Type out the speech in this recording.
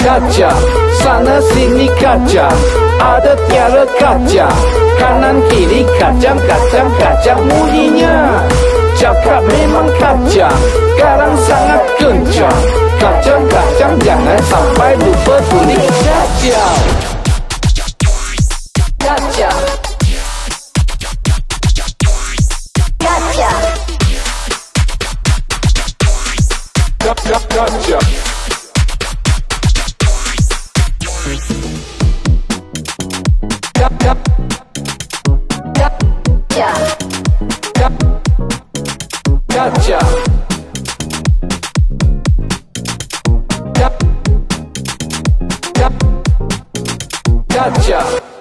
Kaca, sana sini kaca, ada tiada kaca, kanan kiri kacang, kacang, kacang bunyinya. Cakap memang kacang, sekarang sangat kencang. Kacang, kacang, jangan sampai lupa bunyi kacang. Kaca. Kaca. Kaca. Kaca. Kaca.